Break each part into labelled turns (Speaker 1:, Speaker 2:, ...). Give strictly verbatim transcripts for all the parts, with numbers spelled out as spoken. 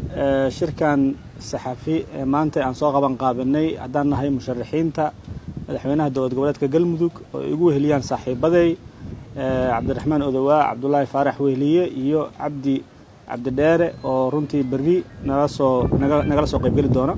Speaker 1: shirkan saxafi maanta aan soo qaban qaabanay haddaan nahay musharaxiinta madaxweynaha dowlad goboleedka Galmudug oo igu weheliyaan saaxiibaday Cabdiraxmaan Odawaa Cabdullaahi Faarax Wehliye iyo Cabdi Cabdi Dheere oo runtii berri naga soo nagala soo qayb gali doona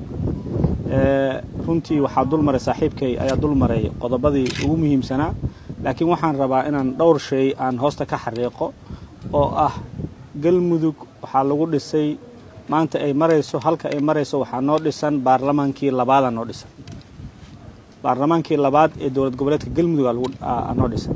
Speaker 1: runtii waxaa dul maray saaxiibkay ayaa dul maray qodobadii ugu muhiimsanaa laakiin waxaan rabaa inaan dhowr shay aan hoosta ka xariiqo oo ah Galmudug waxaa lagu dhisay maanta ay marayso halka ay marayso waxaa noo dhisan baarlamaankii labaad noo dhisan baarlamaankii labaad ee dowlad goboleedka Galmudug aa noo dhisan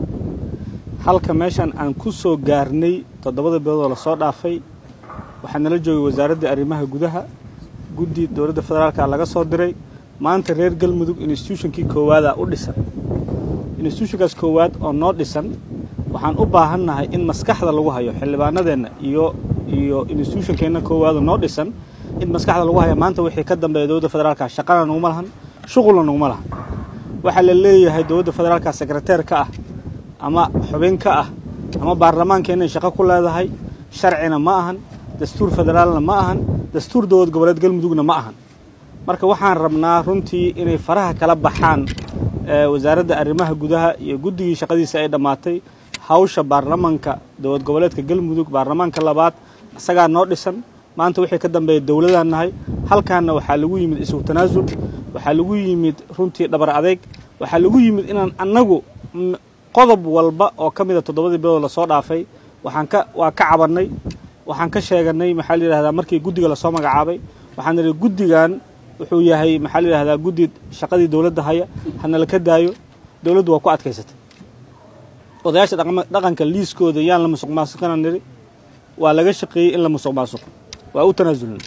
Speaker 1: halka meeshan aan ku soo gaarnay toddobada bilood la soo dhaafay waxaan nala joogay wasaaradda arrimaha gudaha guddi dowladda federaalka laga soo diray maanta reer Galmudug institutionkii koowaad u dhisan institutionkaas koowaad oo noo dhisan waxaan u baahannahay in maskaxda lagu hayo xildhibaanadeena iyo iyo institutionkeena koowaad noo dhisan in maskaxda lagu hayo maanta wixii ka dambeeyay dowladda federaalka shaqana naguma lahan shughulna naguma lahan waxa la leeyahay dowladda federaalka secretary ka ah ama xubin ka ah ama baarlamaankeena shaqo ku leedahay sharcina ma ahan dastuur federaalna ma ahan dastuur dowlad goboleed Galmudugna ma ahan marka waxaan rabnaa runtii inay faraha kala baxaan wasaaradda arrimaha gudaha iyo guddigii shaqadiisa ay dhamaatay hawsha baarlamaanka dowlad goboleedka Galmudug baarlamaanka labaad asaga noo dhisan maanta wixii ka dambeeyay dowladdan nahay halkaana waxa lagu yimid isu tanaasul waxa lagu yimid runtii dhabar adeeg waxa lagu yimid inaan anagu qodob walba oo kamida toddobadii bilood la soo dhaafay waxaan ka waa ka cabanay waxaan ka sheeganay maxaa la yiraahdaa markii guddiga la soo magacaabay waxaan niri guddigan wuxuu yahay maxaa la yiraahdaa guddi shaqadii dowladda haya hana la ka daayo dowladdu waa ku adkaysatay odayaasha dhaqanka liiskooda yaan la musuq maasuqana niri waa laga shaqeeyay in la musuq maasuq waa u tanaasulnay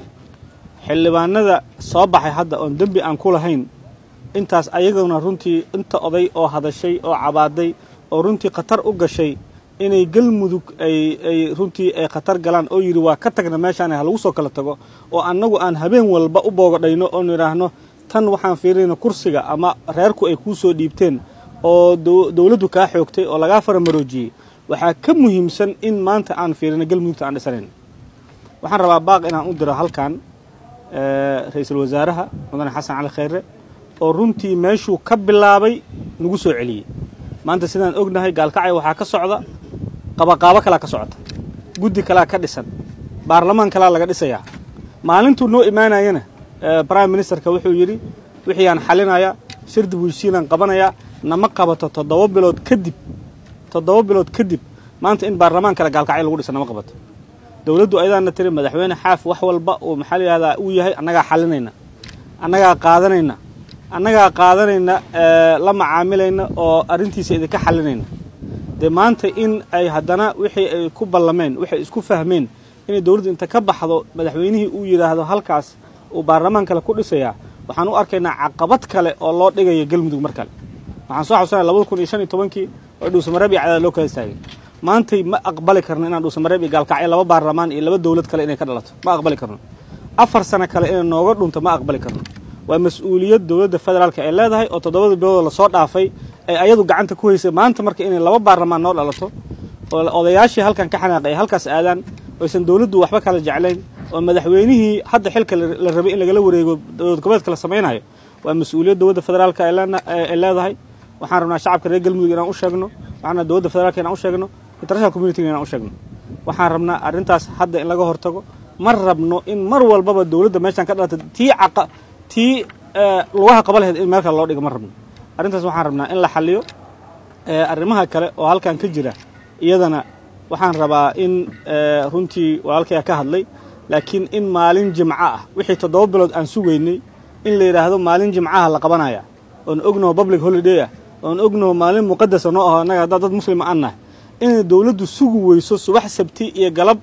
Speaker 1: xildhibaanada soo baxay hadda oo dambi aan ku lahayn intaas ayaguna runtii inta oday oo hadashay oo cabaaday oo runtii qatar u gashay inay Galmudug ay ay runtii ay qatar galaan oo yiri waa ka tagna meeshaan ha lagu soo kala tago oo annagu aan habeen walba u boogadhayno oo niraahno tan waxaan fiirinaa kursiga ama reerku ay ku soo dhiibteen oo dawladdu ka xoogtay oo laga faramaroojiyay waxa ka muhiimsan in maanta aan fiirino Galmudug aan dhisanayn waxaan rabaa baaq inaan u diro halkan ee ra'iisul wasaaraha mudane Xasan Cali Khayre oo runtii meeshuu ka bilaabay nagu soo celiyay maanta sidaan ognahay gaalkacay waxa ka socda qabaqaabo kala ka socota guddi kala ka dhisan baarlamaan kala laga dhisayaa maalintu noo imaanayna prime ministerka wuxuu yiri wixii aan xalinaya shirdi bulshooyin qabanaya nama qabato toddoba bilood kadib toddoba bilood kadib maanta in baarlamaan kala gaalkacay lagu dhisan nama qabato dawladdu ayadana tiri madaxweyne xaaf wax walba oo maxalli hada uu yahay annaga xalinayna annaga qaadanayna annaga qaadanayna la macaamilayna oo arintiisa idinka xalinayna de maanta in ay hadana wixii ay ku ballameen wixii isku fahmeen in dawladdu inta ka baxdo madaxweynihii uu yiraahdo halkaas oo baarlamaan kale ku dhisaya waxaan u arkaynaa caqabad kale oo loo dhigayo Galmudug markale waxaan soo xasuusanayaa laba kun iyo shan iyo tobankii oo Dhuusamareeb iyo Cadaad loo kala istaagay maanta ma aqbali karno inaan Dhuusamareeb iyo Gaalkacyo laba baarlamaan iyo laba dawlad kale inay ka dhalato ma aqbali karno afar sano kale in nooga dhunto ma aqbali karno waa mas'uuliyad dowladda federaalka ay leedahay oo toddobada bilood la soo dhaafay ay ayadu gacanta ku haysay maanta marka in laba baarlamaan noo dhalato oo odayaashii halkan ka xanaaqay halkaas aadaan oo aysan dawladdu waxba kala jeclayn oo madaxweynihii hadda xilka la rabay in laga wareego dowlad goboleedka la sameeynayo waa mas'uuliyad dowladda federaalka ay leedahay waxaan rabnaa shacabka reer Galmudug inaan u sheegno waxaan dowladda federaalka inaan u sheegno international community inaan u sheegno waxaan rabnaa arintaas hadda in laga hortago mar rabno in mar walbaba dowladda meeshan ka dhalata tii caqa tii lugaha qabaleed in meel kale loo dhigo mar rabno arintaas waxaan rabnaa in la xaliyo ee arrimaha kale oo halkan ka jira iyadana waxaan rabaa in runtii walaalkay ka hadlay laakiin in maalin jimca ah wixii toddoba bilood aan sugeynay in la yiraahdo maalin jimcaha la qabanaya oo ogno public holiday ah oo ogno maalin muqaddas oo ah anaga dad muslim aan nahay in dawladdu sugu weyso subax sabti iyo galab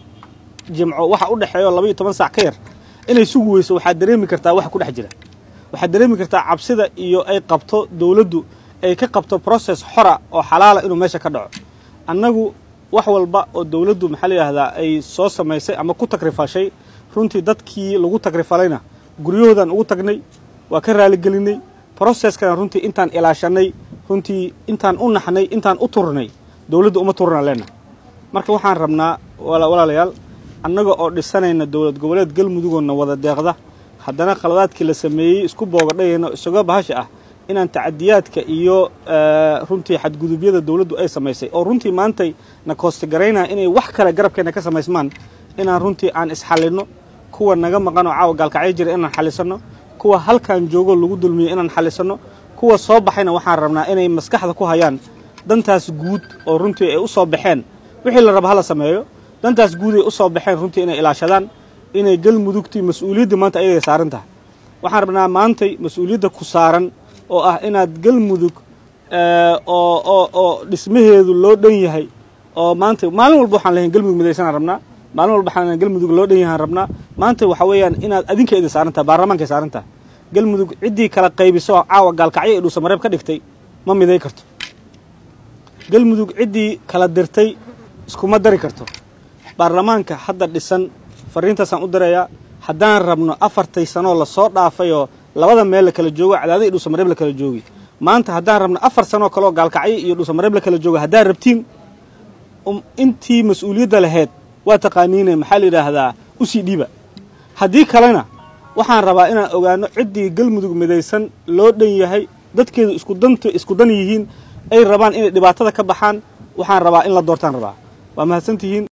Speaker 1: jimco waxa u dhaxeeyo laba iyo toban saac ka yar inay sugu weyso waxa dareemi kartaa wax ku dhex jira waxa dareemi kartaa cabsida iyo ay qabto dawladdu ay ka qabto process xora oo xalaal inuu meesha ka dhaco annagu wax walba oo dawladdu maxaa la yiraahdaa ay soo sameysay ama ku takrifashay runtii dadkii lagu takrifalayna guryahoodan ugu tagnay waa ka raali gelinay process-kan runtii intaan ilaashanay runtii intaan u naxnay intaan u turnay dawladdu uma turna leena marka waxaan rabnaa walaalayaal annaga oo dhisanayna dowlad goboleed galmudugna wada deeqda haddana qaladaadkii la sameeyey isku boogadhayna isaga bahasha ah inaan tacadiyaadka iyo runtii xadgudubyada dawladdu ay samaysay oo runtii maantay na koostagaraynaa inay wax kale garabkeena ka samaysmaan inaan runtii aan isxalino kuwa naga maqan oo caawa gaalkacyo jira inaan xalisano kuwa halkan joogo lagu dulmiyo inaan xalisano kuwa soo baxayna waxaan rabnaa inay maskaxda ku hayaan dantaas guud oo runtii ay u soo baxeen wixii la rabo hala sameeyo dantaas guud ay u soo baxeen runtii inay ilaashadaan inay galmudugtii mas'uuliyadda maanta ayay saaran tahay waxaan rabnaa maantay mas'uuliyadda ku saaran oo ah inaad galmudug oo oo oo dhismaheedu loo dhan yahay oo maanta maalin walba waxaan leeyahay galmudug midaysan rabnaa maalin walba waxaan galmudug loo dhan yahay rabnaa maanta waxa weeyaan inaad adinkeeda saaran tahay baarlamaanka saaran tahay galmudug ciddii kala qaybiso caawa gaalkacyo ee dhuusa mareeb ka dhigtay ma miday karto galmudug ciddii kala dirtay iskuma dari karto baarlamaanka hadda dhisan fariintaasaan u dirayaa haddaan rabno afartay sanoo lasoo dhaafayoo labada meel la kala joogo cadaada iyo dhuusa mareeb la kala joogi maanta haddaan rabno afar sanoo kaleoo gaalkacyo iyo dhuusa mareeb la kala joogo haddaan rabtiin intii mas-uuliyadda lahayd waa taqaaniine maxaa la yidhaahdaa usii dhiiba haddii kalena waxaan rabaa inaan ogaano ciddii galmudug midaysan loo dhan yahay dadkeedu isku danta isku dan yihiin ay rabaan inay dhibaatada ka baxaan waxaan rabaa in la doortaan rabaa waa mahadsantihiin